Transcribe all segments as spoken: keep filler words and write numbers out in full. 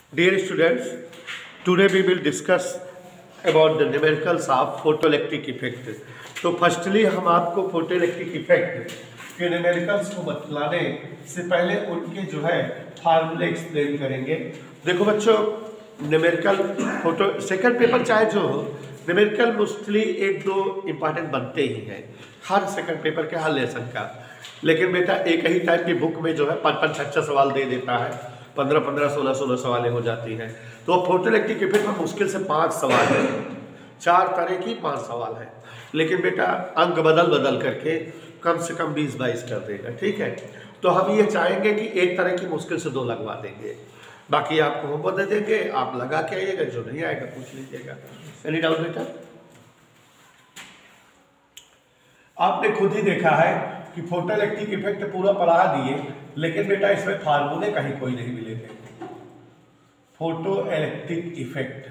Dear students, today we will discuss about the numericals of photoelectric effect. तो firstly हम आपको photoelectric effect के numericals को बतलाने से पहले उनके जो है फार्मूले एक्सप्लेन करेंगे। देखो बच्चों, न्यूमेरिकल फोटो सेकंड पेपर चाहे जो हो, न्यूमेरिकल मोस्टली एक दो इम्पॉर्टेंट बनते ही हैं हर सेकंड पेपर के हर लेसन का। लेकिन बेटा एक ही टाइप की बुक में जो है पाँच पाँच छः छः सवाल दे देता है, पंद्रह पंद्रह सोलह सोलह सवालें हो जाती हैं। तो फोटोइलेक्ट्रिक इफेक्ट में मुश्किल से पाँच सवाल है, चार तरह की पाँच सवाल है। लेकिन बेटा अंक बदल बदल करके कम से कम बीस बाईस कर देगा, ठीक है। तो हम ये चाहेंगे कि एक तरह की मुश्किल से दो लगवा देंगे, बाकी आपको होमवर्क दे देंगे, आप लगा के आइएगा, जो नहीं आएगा पूछ लीजिएगा। एनी डाउट बेटा? आपने खुद ही देखा है कि फोटोइलेक्ट्रिक इफेक्ट पूरा पढ़ा दिए, लेकिन बेटा इसमें फार्मूले कहीं कोई नहीं मिलेंगे। फोटोइलेक्ट्रिक इफेक्ट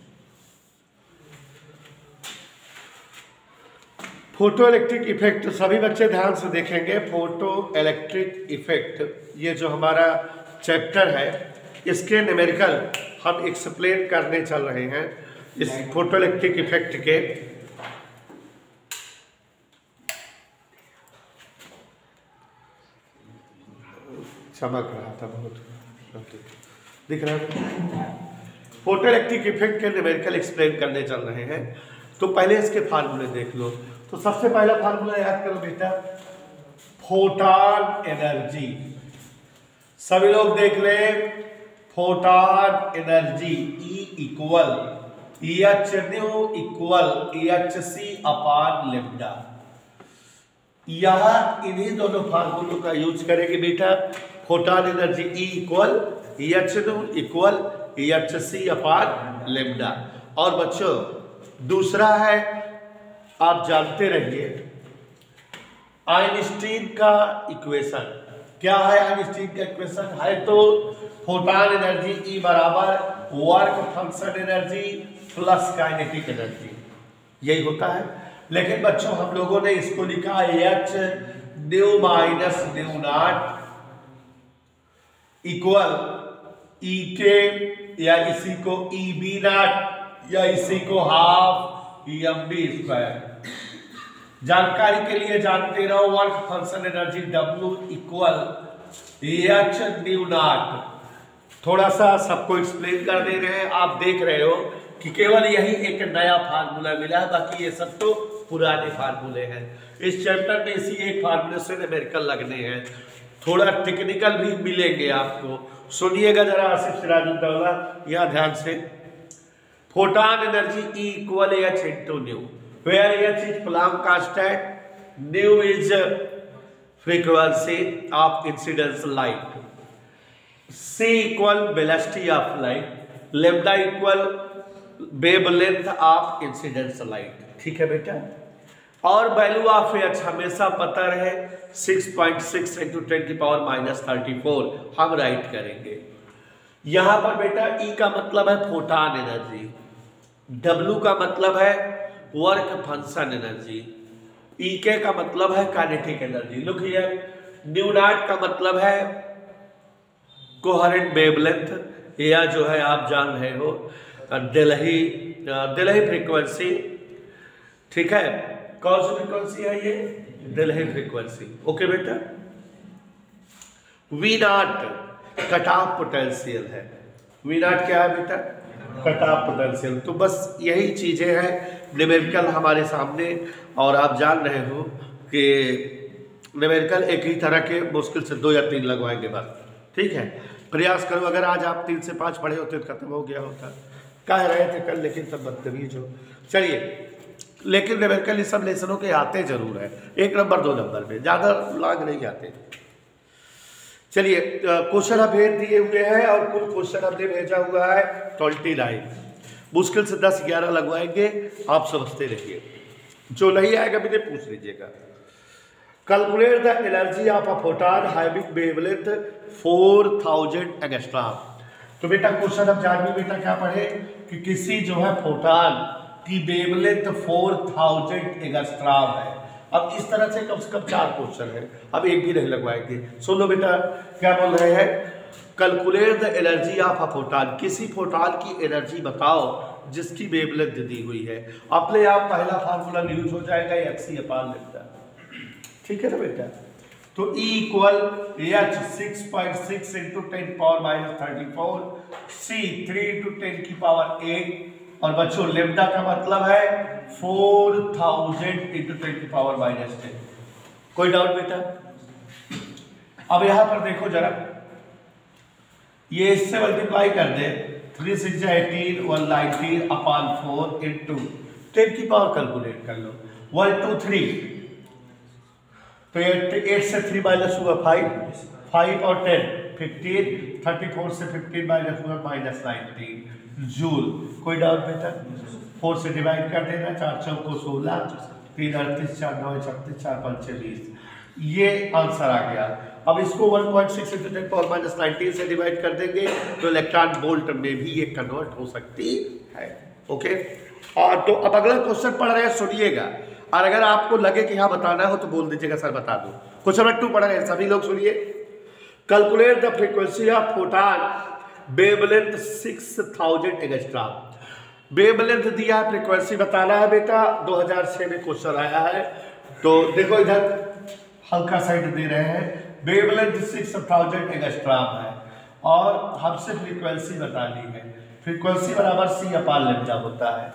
फोटोइलेक्ट्रिक इफेक्ट सभी बच्चे ध्यान से देखेंगे। फोटो इलेक्ट्रिक इफेक्ट ये जो हमारा चैप्टर है, इसके न्यूमेरिकल हम एक्सप्लेन करने चल रहे हैं। इस फोटोइलेक्ट्रिक इफेक्ट के चमक रहा था बहुत, दिख रहा है। फोटोइलेक्ट्रिक इफेक्ट के न्यूमेरिकल एक्सप्लेन करने चल रहे हैं। तो पहले इसके फार्मूले देख लो। तो सबसे पहला फार्मूला याद करो बेटा, फोटॉन एनर्जी। सभी लोग देख ले, photon energy E equal H nu equal H C upon lambda. यहां इन्हीं दोनों फार्मूलों का यूज करेंगे बेटा। Photon energy E equal H nu equal H C upon lambda. और बच्चों दूसरा है, आप जानते रहिए, आइंस्टीन का इक्वेशन। क्या है आइंस्टीन का इक्वेशन? है तो फोटॉन एनर्जी ई बराबर work function energy plus kinetic energy, यही होता है। लेकिन बच्चों हम लोगों ने इसको लिखा H nu minus nu naught equal E के, या इसी को ई बी नॉट, या इसी को हाफ एम बी स्क्वायर। जानकारी के लिए जानते रहो, work function energy W equal H nu naught. थोड़ा सा सबको एक्सप्लेन कर दे रहे हैं। आप देख रहे हो कि केवल यही एक नया फार्मूला मिला है, बाकी ये सब तो पुराने फार्मूले हैं। इस चैप्टर में इसी एक फार्मूले से न्यूमेरिकल लगने हैं, थोड़ा टेक्निकल भी मिलेंगे आपको। सुनिएगा जरा आसिफ सिराजुद्दौला, यहाँ ध्यान से। Photon energy E equal H into nu, where H is Planck constant, nu is frequency of incidence light, C equal velocity of light, lambda equal wavelength of incidence light। ठीक है बेटा। और वैल्यू ऑफ H हमेशा पता रहे six point six into ten की power minus thirty four हम write करेंगे। यहां पर बेटा E का मतलब है फोटॉन एनर्जी, W का मतलब है वर्क फंक्शन एनर्जी, E के का मतलब है kinetic energy. Look here, nu naught का मतलब है कोहेरेंट वेवलेंथ, या जो है आप जान रहे हो दिल्ही दिल्ही फ्रीक्वेंसी। ठीक है, कौन सी फ्रीक्वेंसी है ये? दिल्ही फ्रीक्वेंसी। ओके बेटा। V naught cut off potential है। वी नॉट क्या है बेटा? Cut off potential. तो बस यही चीजें हैं न्यूमेरिकल हमारे सामने, और आप जान रहे हो कि न्यूमेरिकल एक ही तरह के मुश्किल से दो या तीन लगवाएंगे बस। ठीक है, प्रयास करो। अगर आज आप तीन से पाँच पढ़े होते तो खत्म हो गया होता। कह रहे थे कल, लेकिन तब बदतमीज हो। चलिए, लेकिन न्यूमेरिकल इस सब लेसनों के आते जरूर है, एक नंबर दो नंबर में, ज़्यादा लाग नहीं आते। चलिए, क्वेश्चन अब भेज दिए हुए हैं, और कुल क्वेश्चन हमने भेजा हुआ है ट्वेंटी नाइन। मुश्किल से दस ग्यारह लगवाएंगे, आप समझते रहिए। जो नहीं आएगा मुझे पूछ लीजिएगा। Calculate the energy of a photon having wavelength four thousand angstrom. तो बेटा क्वेश्चन अब जानिए बेटा क्या पढ़े कि किसी जो है फोटॉन की वेवलेंथ फोर थाउजेंड एंगस्ट्रॉम है। अब इस तरह से कम से कम चार क्वेश्चन है, अब एक भी नहीं लगवाएंगे। सुनो बेटा क्या बोल रहे हैं, calculate the energy of a photon, किसी फोटॉन की एनर्जी बताओ जिसकी वेवलेंथ दी हुई है। अपने आप पहला फार्मूला यूज हो जाएगा एच सी अपान लेता, ठीक है ना बेटा। तो E equal H six point six into ten power minus thirty four, C three into ten की पावर एट, और बच्चों लेमडा का मतलब है फोर थाउजेंड इंटू टेन की पावर माइनस टेन। कोई डाउट बेटा? अब यहां पर देखो जरा, ये इससे मल्टीप्लाई कर दे, three six eighteen, one nineteen upon four into ten की पावर कैलकुलेट कर लो, वन टू थ्री, तो एट से थ्री माइनस हुआ फाइव, फाइव और टेन फिफ्टीन, थर्टी फोर से फिफ्टीन माइनस हुआ माइनस नाइनटीन जूल। कोई डाउट बेटा? फोर से डिवाइड कर देना, चार चौको सोलह, तीन अड़तीस, चार नौ छत्तीस, चार पाँच बीस, ये आंसर आ गया। अब इसको one point six into ten power minus nineteen से डिवाइड कर देंगे तो इलेक्ट्रॉन वोल्ट में भी ये कन्वर्ट हो सकती है। ओके, और तो अब अगला क्वेश्चन पढ़ रहे हैं, सुनिएगा, और अगर आपको लगे कि हाँ बताना हो तो बोल दीजिएगा सर बता दो। क्वेश्चन नंबर टू पढ़ रहे हैं, सभी लोग सुनिए। Calculate the frequency of photon wavelength six thousand angstrom. Wavelength दिया है, फ्रीक्वेंसी बताना है बेटा, दो हज़ार छह में क्वेश्चन आया है। तो देखो इधर हल्का साइड दे रहे हैं, वेवलेंथ सिक्स थाउजेंड एंगस्ट्रॉम है और हमसे फ्रीक्वेंसी बतानी है। फ्रीक्वेंसी बराबर सी अपान लेमडा होता है,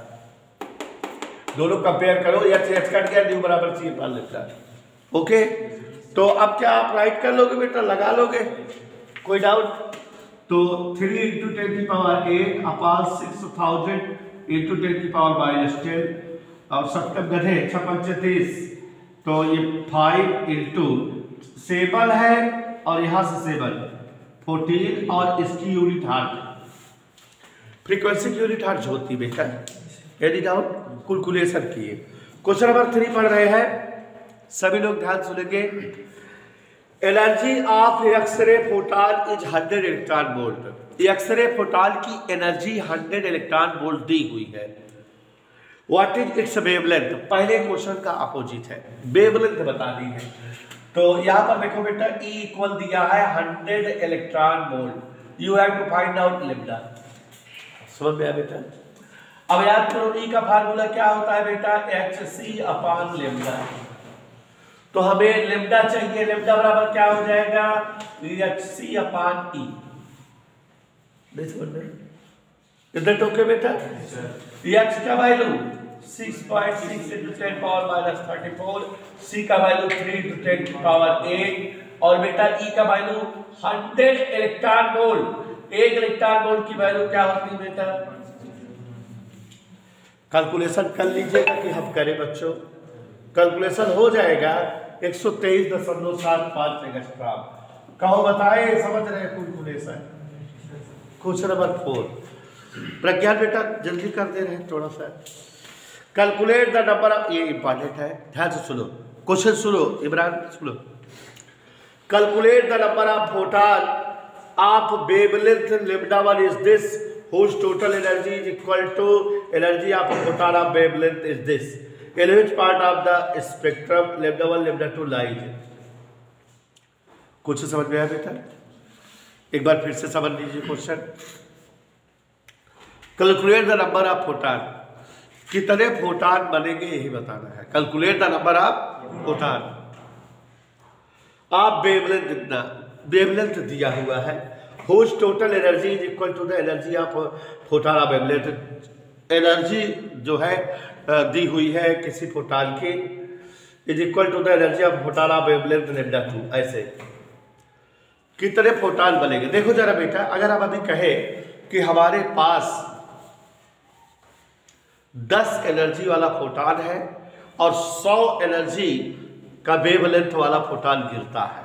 दोनों कंपेयर करो, एच एच कट गया, न्यू बराबर सी अपान लेमडा। ओके, तो अब क्या आप राइट कर लोगे बेटा, लगा लोगे? कोई डाउट? तो थ्री इंटू टेन की power eight upon six thousand into ten की पावर माइनस टेन, और सप्तम गधे छप्पन तीस, तो ये फाइव इंटू सेवन है और यहां से सेवन फोर्टीन, और इसकी यूनिट हार्ट, फ्रीक्वेंसी की यूनिट हार्ट होती बेटा। Any doubt? कैलकुलेशन किए। क्वेश्चन नंबर थ्री पढ़ रहे हैं, सभी लोग ध्यान सुनेंगे। Energy of X ray photon is hundred electron volt. X ray photon की एनर्जी हंड्रेड इलेक्ट्रॉन वोल्ट दी हुई है। What is its wavelength? पहले क्वेश्चन का अपोजिट है, वेवलेंथ बतानी है। तो यहां पर देखो बेटा, E इक्वल दिया है hundred electron volt, you have to find out lambda. समझ में आया बेटा? अब याद करो E का फार्मूला क्या होता है बेटा, एच सी अपान लेमडा। तो हमें लेमडा चाहिए, लेमडा बराबर क्या हो जाएगा, एच सी अपान ई। इधर ओके बेटा? एच का value six point six into ten power minus thirty four, C का वैल्यू थ्री इंटू टेन की पावर एट, और बेटा E का वैल्यू हंड्रेड इलेक्ट्रॉन वोल्ट। एक इलेक्ट्रॉन वोल्ट की वैल्यू क्या होती है बेटा? कैलकुलेशन कर लीजिएगा कि हम करें बच्चों, कैलकुलेशन हो जाएगा एक सौ तेईस दशमलव सात पाँच एंगस्ट्रॉम। कहो बताए, समझ रहे हैं calculation? Question number four, Pragyan बेटा जल्दी कर दे रहे हैं थोड़ा सा। कैलकुलेट द नंबर ऑफ, ये इंपॉर्टेंट है, ध्यान से सुनो, क्वेश्चन सुनो इमरान, सुनो। Calculate the number of photon of wavelength lambda one is this, whose total energy is equal to energy of a photon of wavelength is this, in which part of the spectrum lambda one lambda two lies। कुछ समझ में आया बेटा? एक बार फिर से समझ लीजिए question. Calculate the number of photon, कितने फोटॉन बनेंगे यही बताना है। Calculate the number of photon of wavelength, इतना वेवलेंथ दिया हुआ है, whose total energy is equal to the energy of photon of wavelength। Energy जो है दी हुई है किसी फोटॉन की, is equal to the energy of photon of wavelength lambda two. ऐसे कितने फोटॉन बनेंगे? देखो जरा बेटा, अगर हम अभी कहे कि हमारे पास दस एनर्जी वाला फोटॉन है और सौ एनर्जी का वेवलेंथ वाला फोटॉन गिरता है,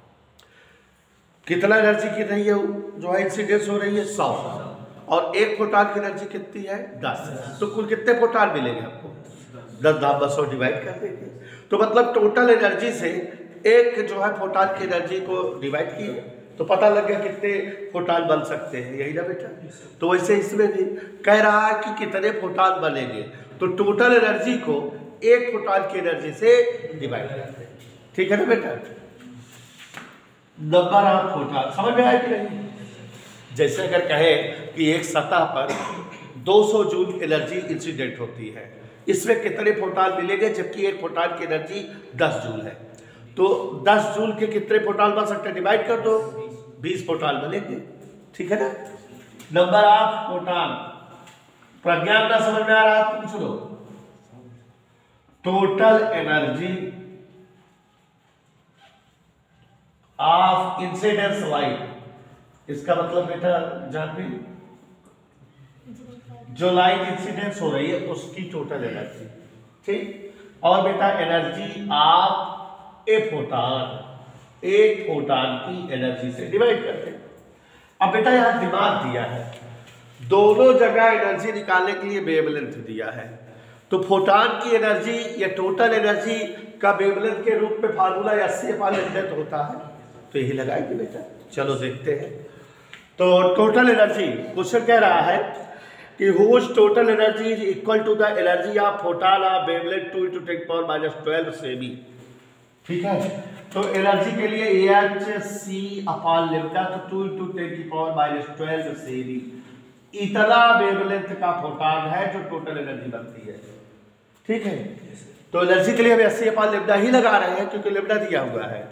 कितना एनर्जी की रही है जो है इंसिडेंस हो रही है, सौ, और एक फोटॉन की एनर्जी कितनी है, दस। तो कुल कितने फोटॉन मिलेंगे आपको? दस दाब बसों डिवाइड कर देंगे, तो मतलब टोटल एनर्जी से एक जो है फोटॉन की एनर्जी को डिवाइड किए तो पता लग गया कितने फोटॉन बन सकते हैं, यही ना बेटा? तो वैसे इसमें भी कह रहा है कि कितने फोटॉन बनेंगे, तो टोटल एनर्जी को एक फोटॉन की एनर्जी से डिवाइड करते हैं, ठीक है ना बेटा? नंबर ऑफ फोटॉन समझ में आया कि नहीं? जैसे अगर कहे कि एक सतह पर दो सौ जूल एनर्जी इंसिडेंट होती है, इसमें कितने फोटॉन मिलेंगे, जबकि एक फोटॉन की एनर्जी दस जूल है, तो दस जूल के कितने फोटॉन बन सकते हैं, डिवाइड कर दो, बीस फोटॉन बनेंगे। ठीक है ना। नंबर ऑफ फोटॉन, प्रज्ञान ना समझ में आ रहा है पूछ लो। Total energy of incidence light, इसका मतलब बेटा जानवी जो लाइट इंसिडेंस हो रही है उसकी टोटल एनर्जी। ठीक, और बेटा एनर्जी ऑफ ए फोटॉन, एक फोटॉन की एनर्जी से डिवाइड करते हैं। अब बेटा यहां दिमाग दिया है, दोनों जगह एनर्जी निकालने के लिए वेवलेंथ दिया है, तो फोटॉन की एनर्जी या टोटल एनर्जी का वेवलेंथ के रूप में फार्मूला अस्सी अपान लेंथ होता है, तो यही लगाएंगे बेटा। चलो देखते हैं। तो टोटल एनर्जी क्वेश्चन कह रहा है कि whose total energy is equal to the energy of photon of wavelength two into ten power minus twelve cm. ठीक है, तो एनर्जी के लिए एच सी अपान लेम्डा, तो टू इंटू टेन की पावर माइनस ट्वेल्व सेमी इतना wavelength का photon है जो टोटल एनर्जी बनती है। ठीक है, तो एनर्जी के लिए हम अस्सी अपान लेम्डा ही लगा रहे हैं क्योंकि लेम्डा दिया हुआ है।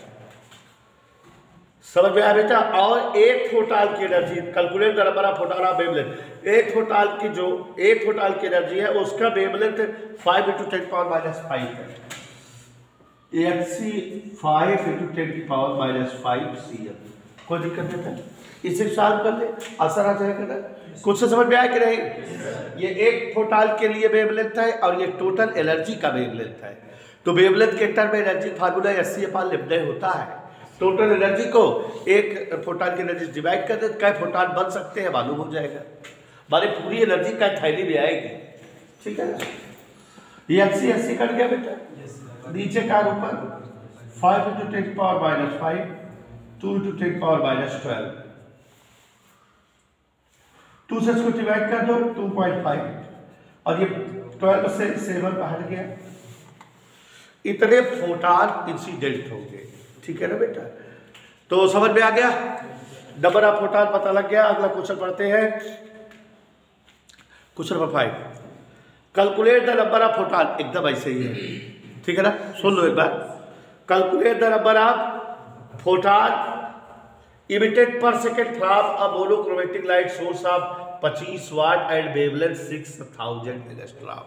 समझ में आया बेटा। और एक फोटॉन की energy, calculate the number of photon of wavelength, एक फोटॉन की जो एक फोटॉन की एनर्जी है उसका wavelength five into ten power minus five है, H C five into ten की power minus five C M. कोई दिक्कत नहीं है, इसे सॉल्व कर ले, आसान आ जाएगा ना। कुछ समझ में आया कि नहीं? ये एक फोटॉन के लिए वेवलेंथ है और ये टोटल एनर्जी का वेवलेंथ है। तो वेवलेंथ के टर्म में एनर्जी फार्मूला अस्सी अपान लेम्डा होता है। टोटल एनर्जी को एक फोटॉन की एनर्जी डिवाइड कर दे, क्या फोटॉन बन सकते हैं मालूम हो जाएगा, हमारी पूरी एनर्जी का थैली में आएगी। ठीक है ना। ये अस्सी अस्सी कट गया बेटा, नीचे का ऊपर five into ten power minus five, two into ten power minus twelve, two से इसको डिवाइड कर दो टू पॉइंट फाइव, और ये ट्वेल्व से सेवन का हट गया। इतने फोटॉन इंसिडेंट होंगे। ठीक है ना बेटा, तो समझ में आ गया, नंबर ऑफ फोटॉन पता लग गया। अगला क्वेश्चन पढ़ते हैं, question number five, calculate the number of photon, एकदम ऐसे ही है। ठीक है ना, सुन लो एक बार। Calculate the number of photon emitted per second from a monochromatic light source of पच्चीस watt and wavelength six thousand angstrom.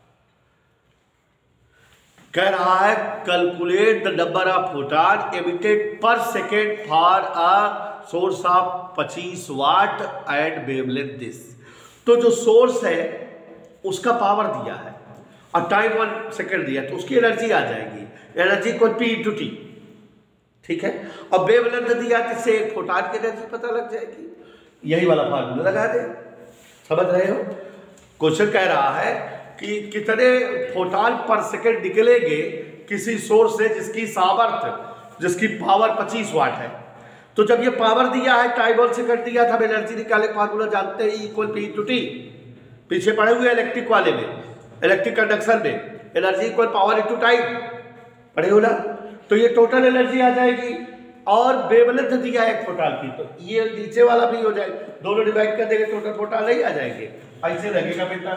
कह रहा है calculate the number of photon emitted per second for a source of पच्चीस watt and wavelength this. तो जो source है उसका power दिया है और टाइम वन सेकेंड दिया, तो उसकी एनर्जी आ जाएगी, एनर्जी को पी इंटू टी। ठीक है, और वेवलेंथ दिया जिससे एक फोटॉन की एनर्जी पता लग जाएगी। यही वाला फार्मूला लगा दे। समझ रहे हो? क्वेश्चन कह रहा है कि कितने फोटॉन पर सेकंड निकलेंगे किसी सोर्स से जिसकी सामर्थ्य, जिसकी पावर पच्चीस वाट है। तो जब ये पावर दिया है, टाइम वन सेकंड दिया था, एनर्जी निकाले फार्मूला जानते हैं, इक्वल पी इंटू टी। पीछे पढ़े हुए इलेक्ट्रिक वाले में, इलेक्ट्रिक कंडक्शन में energy equal power into time पढ़े हो ना। तो ये टोटल एनर्जी आ जाएगी और वेवलेंथ दिया है एक फोटॉन की, तो ये नीचे वाला भी हो जाएगा, दोनों डिवाइड कर देंगे, टोटल फोटॉन नहीं आ जाएंगे। ऐसे लगेगा बेटा,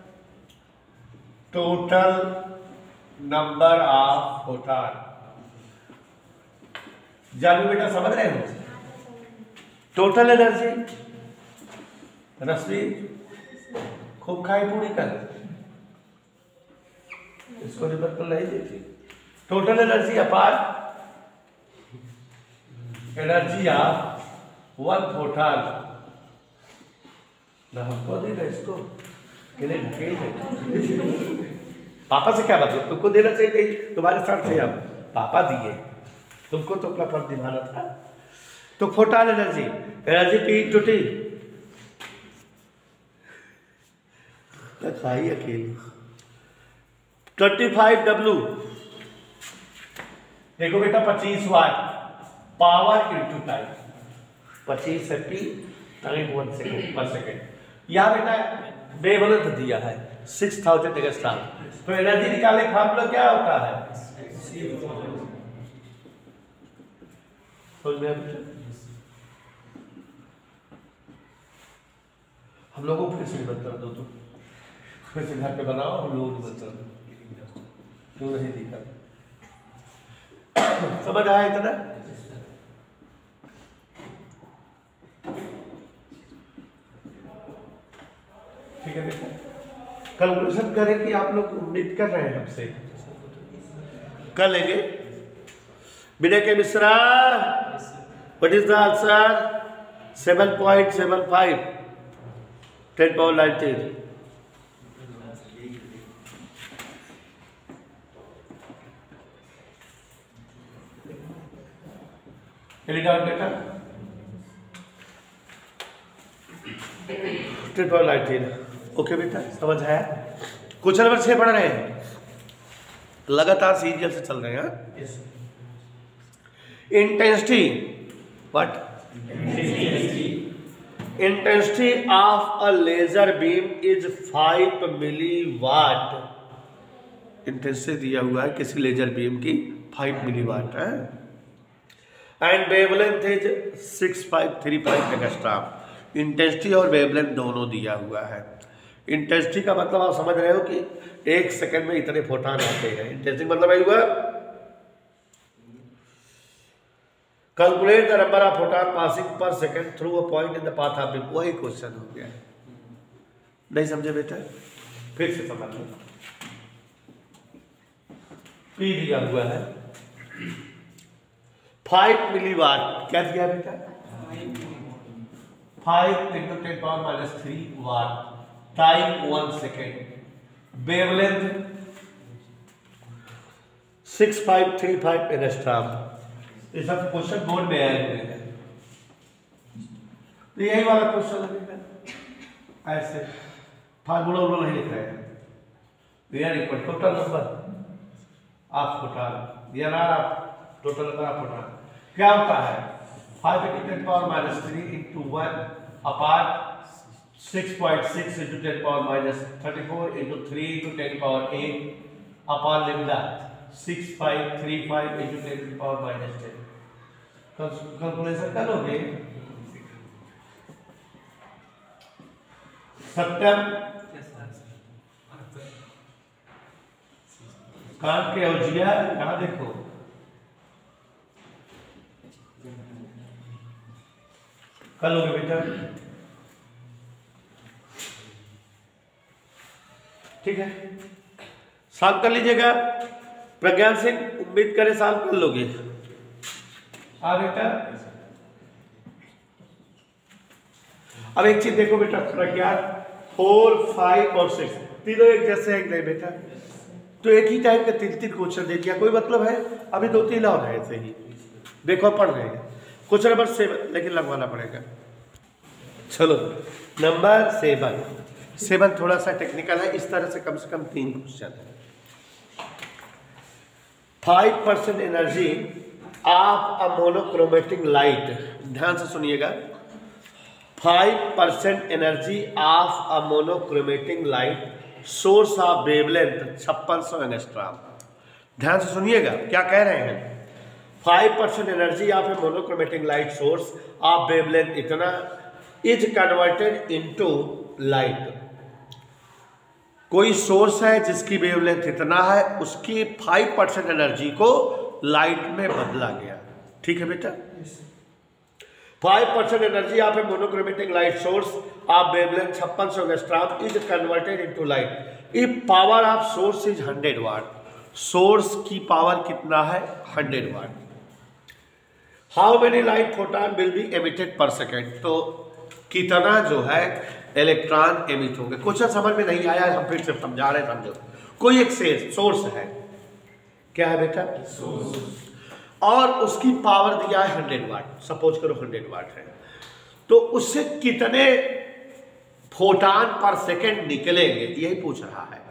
टोटल नंबर ऑफ फोटॉन। जानू बेटा समझ रहे हो? टोटल एनर्जी, रश्मि खूब खाई पूरी कर, इसको रिवर पर नहीं देती। Total energy upon energy of one photon, ना हमको देगा, इसको पापा से क्या मतलब, तुमको देना चाहिए, तुम्हारे साथ थे हम, पापा दिए, तुमको तो अपना फर्ज निभाना था। तो photon energy, energy P into T, खाई अकेली ट्वेंटी फाइव डब्ल्यू। देखो बेटा पच्चीस वाट, पावर इंटू टाइम, पच्चीस है पी, टाइम वन सेकेंड पर सेकेंड। यहाँ बेटा वेवलेंथ दिया है सिक्स थाउजेंड एंगस्ट्रॉम, तो एनर्जी निकालने का फार्मूला क्या होता है? समझ में? हम लोगों को फिर से मत कर दो, तो फिर से घर पे बनाओ, हम लोगों को मत कर दो, क्यों नहीं दिखा? समझ आया इतना? ठीक है बेटा, कंक्लूजन करें कि आप लोग उम्मीद कर रहे हैं हमसे, कर लेंगे। Vinay K Mishra, what is the answer? Seven point seven five, ten power nineteen. Any doubt बेटा? Ten power nineteen. ओके बेटा, समझ आया? क्वेश्चन नंबर छह पढ़ रहे हैं, लगातार सीरियल से चल रहे हैं। Intensity, what? Intensity of a laser beam is five milli watt. Intensity दिया हुआ है किसी लेजर बीम की फाइव मिली वाट है, and wavelength is six five three five angstrom. Intensity और वेवलेंथ दोनों दिया हुआ है। इंटेंसिटी का मतलब आप समझ रहे हो कि एक सेकंड में इतने फोटॉन आते हैं। इंटेंसिटी मतलब है हुआ calculate the number of photon passing per second through a point in the path of beam. वही क्वेश्चन हो गया, नहीं समझे बेटा? फिर से समझ लो। पी दिया हुआ है फाइव मिली वाट, क्या दिया बेटा? Five into ten power minus three watt, time one second, wavelength six five three five angstrom. ये सब क्वेश्चन बोर्ड में आए हुए हैं, तो यही वाला क्वेश्चन लगेगा। ऐसे फार्मूला उर्मूला नहीं लिख रहे हैं। Real equal total number of photon, या आप टोटल नंबर ऑफ फोटॉन क्या होता है? Five into ten power minus three into one apart six point six into ten power minus thirty four into three into ten power eight upon lambda six five three five into ten power minus ten. Calculation करोगे? Satyam can't के औजिया, यहां देखो कल हो गए बेटा, ठीक है? सॉल्व कर लीजिएगा। प्रज्ञान सिंह, उम्मीद करें सॉल्व कर लोगे। हाँ बेटा, अब एक चीज देखो बेटा, प्रज्ञान फोर फाइव और सिक्स तीनों एक जैसे हैं नहीं बेटा? तो एक ही टाइप के तीन तीन क्वेश्चन दे दिया, कोई मतलब है? अभी दो तीन और है ऐसे ही, देखो पढ़ रहे हैं। क्वेश्चन नंबर सेवन, लेकिन लगवाना पड़ेगा। चलो नंबर सेवन, सेवन थोड़ा सा टेक्निकल है, इस तरह से कम से कम तीन क्वेश्चन है। Five percent energy of a monochromatic light, ध्यान से सुनिएगा। Five percent energy of a monochromatic light, source of wavelength छप्पन सौ एंगस्ट्रॉम। ध्यान से सुनिएगा क्या कह रहे हैं। Five percent energy of a monochromatic light source of wavelength इतना इज कन्वर्टेड इनटू लाइट। कोई सोर्स है जिसकी वेवलेंथ इतना है, उसकी फाइव परसेंट एनर्जी को लाइट में बदला गया। ठीक है बेटा? Five percent energy of a monochromatic light source of wavelength छप्पन सौ angstrom is converted into light if power of source is hundred watt. Source की पावर कितना है? Hundred watt. How many light photon will be emitted per second, तो कितना जो है electron emit होंगे। क्वेश्चन समझ में नहीं आया, हम फिर से समझा रहे हैं, समझो। कोई एक सोर्स है, क्या है बेटा? सोर्स, और उसकी पावर दिया है हंड्रेड वाट, सपोज करो हंड्रेड वाट है, तो उससे कितने फोटॉन पर सेकेंड निकलेंगे, यही पूछ रहा है।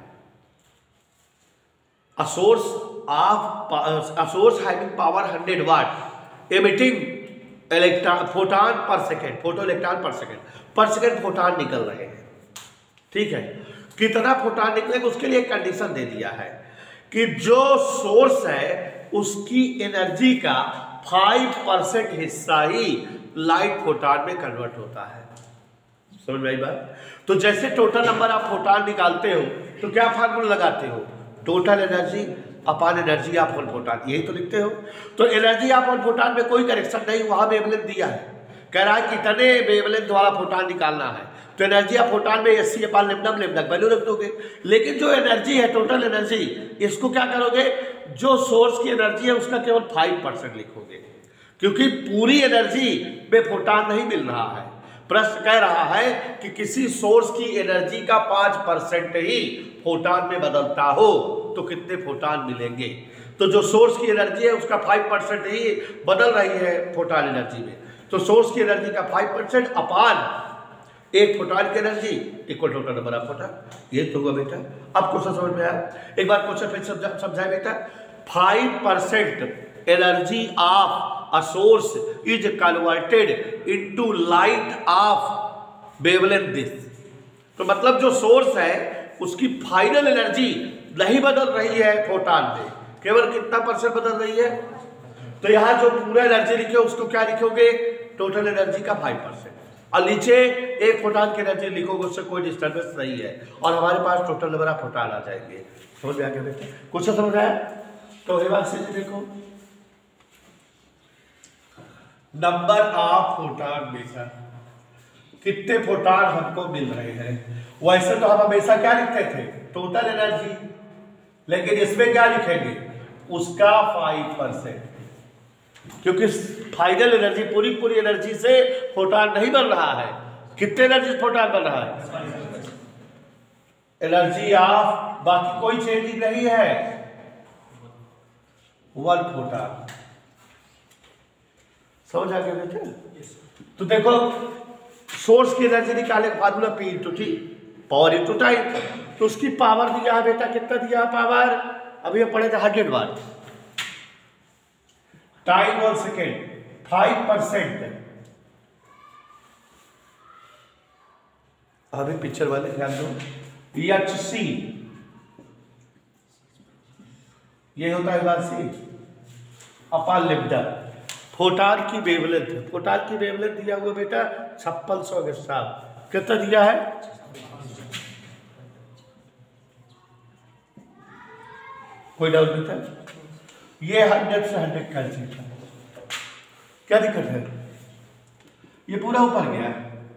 A source of a source having power hundred watt emitting electron photon per second, photo electron per second, पर सेकेंड फोटॉन निकल रहे हैं। ठीक है? कितना फोटॉन निकलेगा उसके लिए कंडीशन दे दिया है कि जो सोर्स है उसकी एनर्जी का फाइव परसेंट हिस्सा ही लाइट फोटॉन में कन्वर्ट होता है। समझ में आई बात? तो जैसे टोटल नंबर ऑफ फोटॉन निकालते हो तो क्या फार्मूला लगाते हो? Total energy upon energy of one photon, यही तो लिखते हो। तो एनर्जी ऑफ वन फोटॉन में कोई करेक्शन नहीं, वहां वेवलेंथ दिया है, कह रहा है कितने वेवलेंथ वाला फोटॉन निकालना है, तो एनर्जी ऑफ फोटॉन में S C upon lambda lambda value रख दोगे। लेकिन जो एनर्जी है टोटल एनर्जी, इसको क्या करोगे, जो सोर्स की एनर्जी है उसका केवल फाइव परसेंट लिखोगे, क्योंकि पूरी एनर्जी में फोटॉन नहीं मिल रहा है। प्रश्न कह रहा है कि किसी सोर्स की एनर्जी का पांच परसेंट ही फोटॉन में बदलता हो तो कितने फोटॉन मिलेंगे। तो जो सोर्स की एनर्जी है उसका फाइव परसेंट ही बदल रही है फोटॉन एनर्जी में, तो सोर्स की एनर्जी का फाइव परसेंट अपान एक फोटॉन की energy equal total number of photon. ये तो हुआ बेटा। अब क्वेश्चन समझ में आया? एक बार क्वेश्चन फिर समझा समझाए बेटा। Five percent energy of a source is converted into light of wavelength this। तो मतलब जो सोर्स है उसकी फाइनल एनर्जी नहीं बदल रही है फोटॉन में, केवल कितना परसेंट बदल रही है। तो यहाँ जो पूरा एनर्जी लिखे उसको क्या लिखोगे, टोटल एनर्जी का फाइव परसेंट, और नीचे एक फोटॉन की एनर्जी लिखोगे, उससे कोई डिस्टर्बेंस नहीं है, और हमारे पास टोटल नंबर ऑफ फोटॉन आ जाएंगे। समझ में आ गया बेटा? कुछ समझ आया? तो हिमांशु जी देखो, नंबर ऑफ फोटॉन में कितने फोटॉन हमको मिल रहे हैं। वैसे तो हम हमेशा क्या लिखते थे, टोटल एनर्जी, लेकिन इसमें क्या लिखेंगे, उसका फाइव परसेंट, क्योंकि फाइनल एनर्जी पूरी पूरी एनर्जी से फोटॉन नहीं बन रहा है। कितने एनर्जी से फोटॉन बन रहा है, एनर्जी ऑफ, बाकी कोई चेंजिंग नहीं है, वन फोटॉन। समझ आ गया बेटे? तो देखो सोर्स की एनर्जी निकाले का formula P into T, power into time. तो उसकी पावर दिया है बेटा, कितना दिया है पावर, अभी हम पढ़े थे हंड्रेड बार। टाइम और सेकेंड फाइव परसेंट। अभी पिक्चर वाले ध्यान दो, एच सी ये होता है बात सी अपॉन लेमडा, फोटॉन की वेवलेंथ। फोटॉन की वेवलेंथ दिया हुआ बेटा छप्पन सौ एंगस्ट्रॉम। कितना दिया है, कोई डाउट नहीं था? ये हंड्रेड से हंड्रेड कैंसिल था, क्या दिक्कत है, ये पूरा ऊपर गया।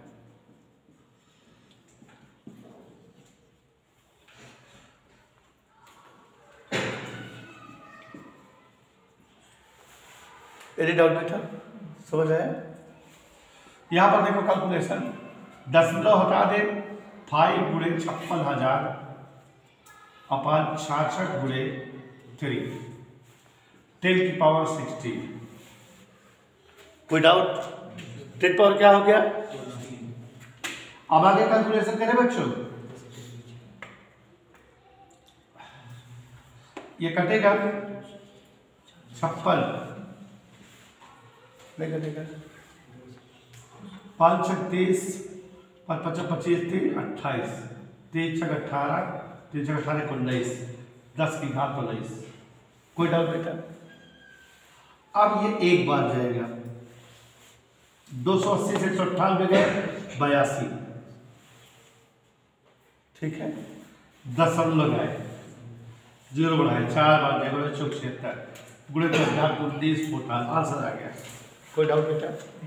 एनी डाउट बेटा? समझ आया? यहां पर देखो कैलकुलेशन, दशमलव हटा दे, फाइव गुणे छप्पन हजार अपान छाछठ गुणे थ्री, टेन की पावर सिक्सटीन। कोई डाउट? टेन पावर क्या हो गया? अब आगे कैलकुलेशन करें बच्चों, ये कटेगा छप्पन, पाँच छत्तीस, पाँच पचास पच्चीस, तीन अट्ठाईस, तीन छः अट्ठारह, तीन छः अट्ठारह उन्नीस, दस की घात उन्नीस। कोई डाउट बेटा? अब ये एक बार जाएगा, दो सौ अस्सी से एक सौ अट्ठानवे गए बयासी, ठीक है, दशमलव गए, जीरो बढ़ाए, चार बार जाएगा चौक छिहत्तर, गुणे दस घात उन्नीस फोटॉन, आंसर आ गया। कोई डाउट बेटा?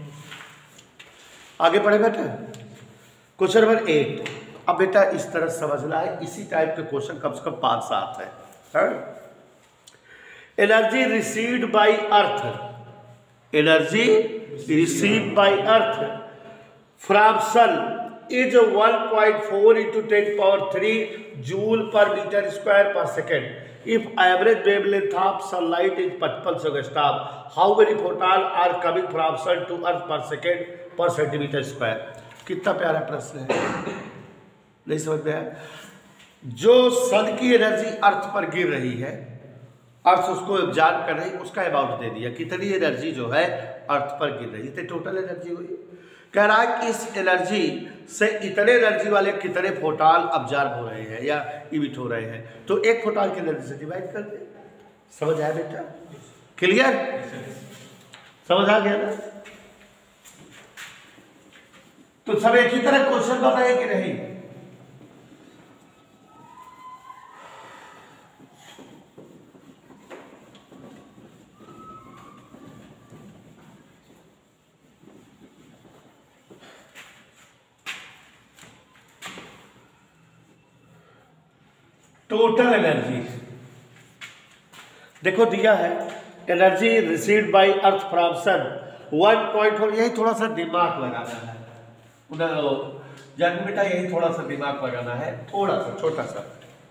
आगे पढ़े बेटा, क्वेश्चन नंबर एट। अब बेटा इस तरह समझना है, इसी टाइप के क्वेश्चन कम से कम पांच सात है। Energy received by earth, energy received by earth from sun is one point four into ten power three joule per metre square per second. If average wavelength of sunlight is fifty angstrom, how many photons are coming from sun to earth per second per centimeter square? कितना प्यारा प्रश्न है, नहीं समझ में आया? जो सन की एनर्जी अर्थ पर गिर रही है, अर्थ उसको एब्जॉर्ब कर रही, उसका अमाउंट दे दिया, कितनी एनर्जी जो है अर्थ पर गिर रही है, तो टोटल एनर्जी हुई। कह रहा है कि इस एनर्जी से इतने एनर्जी वाले कितने फोटॉन अब्जॉर्ब हो रहे हैं या इमिट हो रहे हैं, तो एक फोटॉन की एनर्जी से डिवाइड कर दे। समझ आया बेटा? क्लियर? समझ आ गया ना? तो सब एक ही तरह क्वेश्चन बताए कि नहीं? टोटल एनर्जी देखो दिया है, energy received by earth from sun one point four. यही थोड़ा सा दिमाग लगाना है जन्म बेटा, यही थोड़ा सा दिमाग लगाना है, थोड़ा सा छोटा सा।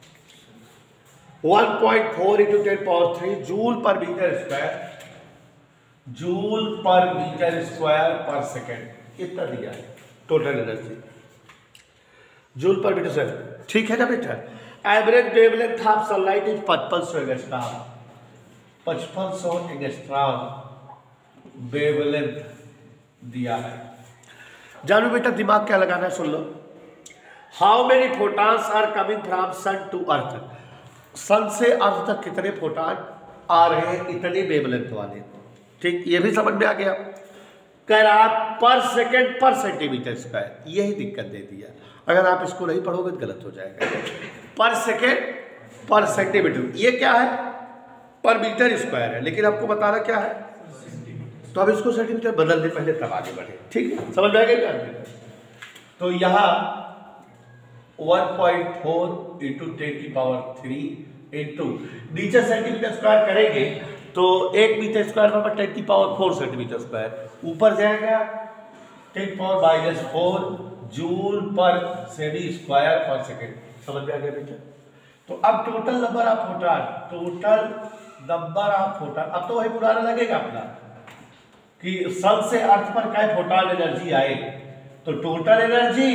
One point four into ten power three joule per metre square, joule per metre square per second, इतना दिया है total energy joule per metre square. ठीक है ना बेटा? Average wavelength of sunlight is पचपन सौ एंगस्ट्रॉम, पचपन सौ एंगस्ट्रॉम वेवलेंथ दिया है। जानू बेटा दिमाग क्या लगाना है, सुन लो। How many photons are coming from sun to earth, sun से अर्थ तक कितने फोटॉन आ रहे हैं, इतनी वेवलेंथ वाले। ठीक, ये भी समझ में आ गया। कह रहा पर सेकेंड पर सेंटीमीटर स्क्वायर, यही दिक्कत दे दिया। अगर आप इसको नहीं पढ़ोगे तो गलत हो जाएगा। पर सेकेंड पर सेंटीमीटर, ये क्या है? पर मीटर स्क्वायर है, लेकिन आपको बताना क्या है, तो अब इसको सेंटीमीटर बदल दे पहले तब आगे बढ़े। ठीक है, समझ में आ गया? तो यहाँ one point four into ten की पावर थ्री इंटू नीचे सेंटीमीटर स्क्वायर करेंगे तो एक मीटर स्क्वायर पर टेन की पावर फोर सेंटीमीटर स्क्वायर, ऊपर जाएगा ten power minus four joule per cm square per second. समझ में आ गया बेटा? तो अब total number of photon, total number of photon, अब तो वही पुराना लगेगा अपना कि सन से अर्थ पर क्या फोटॉन एनर्जी आए, तो टोटल एनर्जी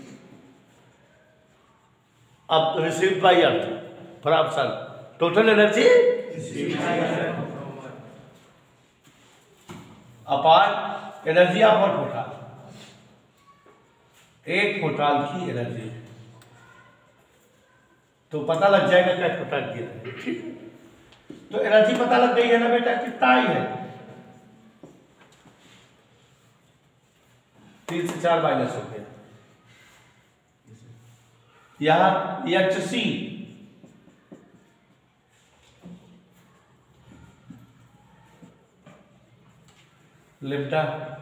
अब received by earth from sun, total energy upon energy of one photon, एक फोटॉन की एनर्जी, तो पता लग जाएगा क्या फोटॉन की एनर्जी। ठीक है, तो एनर्जी पता लग गई है ना बेटा, कितना ही है, तीन से चार माइनस हो गया। यहां एच सी लिम्टा,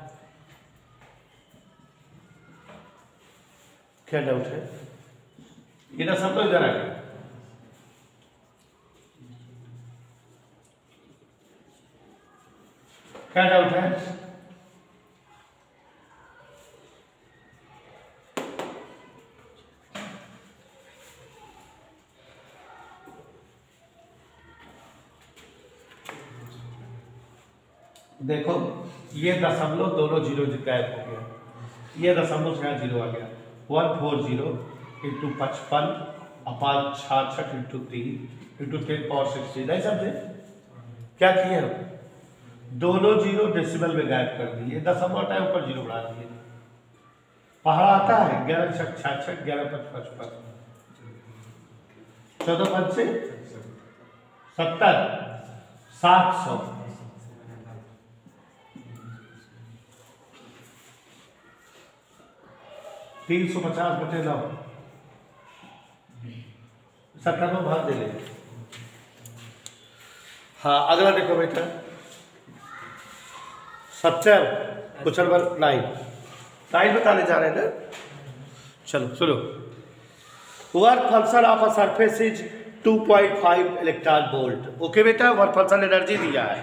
क्या डाउट है? इधर सब लोग इधर आ गए। क्या डाउट है? देखो ये दशमलव दोनों जीरो गायब हो गया, ये दशमलव से यहाँ जीरो आ गया। वन फोर जीरो इंटू पचपन अपान छाछठ इंटू तीन इंटू टेन पावर सिक्सटीन। नहीं समझे क्या किए हम? दोनों जीरो डेसिमल में गायब कर दिए, दशमलव हटाए ऊपर जीरो बढ़ा दिए। पहाड़ा आता है ग्यारह छठ छाछठ, ग्यारह पच पचपन, चौदह पंच से सत्तर, सात सौ, तीन सौ पचास बटे नौ, सत्तर में भाग दे ले। हाँ अगला देखो बेटा, सत्तर क्वेश्चन नंबर नाइन, नाइन बताने जा रहे हैं ना। चलो सुनो, work function of a surface is two point five electron volt. Okay बेटा, वर्क फंक्शन एनर्जी दिया है।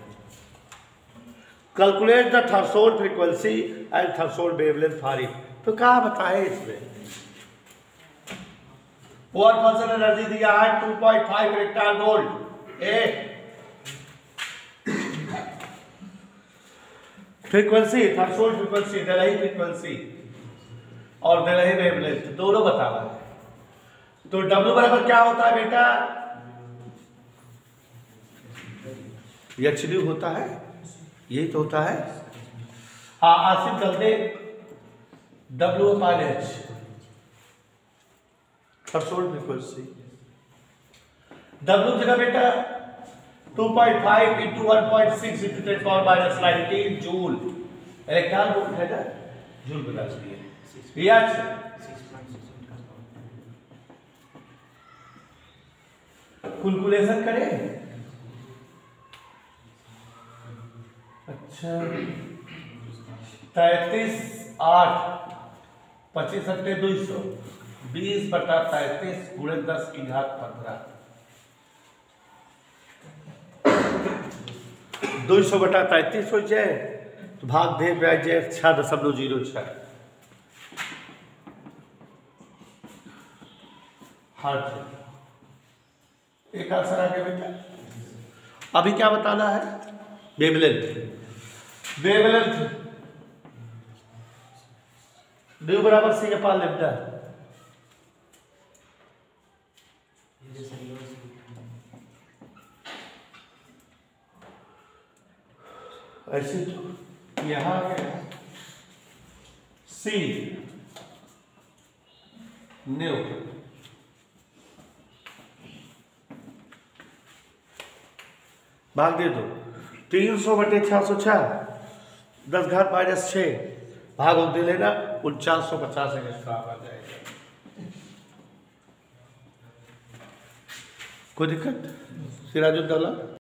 Calculate the threshold frequency and threshold wavelength for it. तो कहा बताए इसमें वर्क फंक्शन एनर्जी दिया है two point five electron volt. A frequency threshold frequency, डेल्ही फ्रीक्वेंसी और डेल्ही वेवलेंथ दोनों बता रहा है। तो W बराबर क्या होता है बेटा? एच डी होता है, यही तो होता है। हाँ आसिफ कर दे, W upon H threshold frequency. W जगह बेटा two point five into one point six into ten power minus nineteen joule electron volt है ना। जूल बता दिए याद से। कैलकुलेशन करें। अच्छा तैतीस आठ पच्चीस अट्ठे दो सौ बीस बटा तैतीस गुणे दस की घात पंद्रह। दो सौ बटा तैतीस हो जाए तो भाग दे पे आ जाए छह दशमलव जीरो छह। हाँ एक आंसर आ गया बेटा। अभी क्या बताना है? वेवलेंथ। वेवलेंथ ड्यू बराबर सी के पास लेफ्टा ऐसे तो यहां गया सी न्यू भाग दे दो तीन सौ बटे छह सौ छह दस घात माइनस छः भाग दे लेना उनचास सौ पचास एक्स्ट्रा आ जाएगा। कोई दिक्कत? सिराजुद्दौला।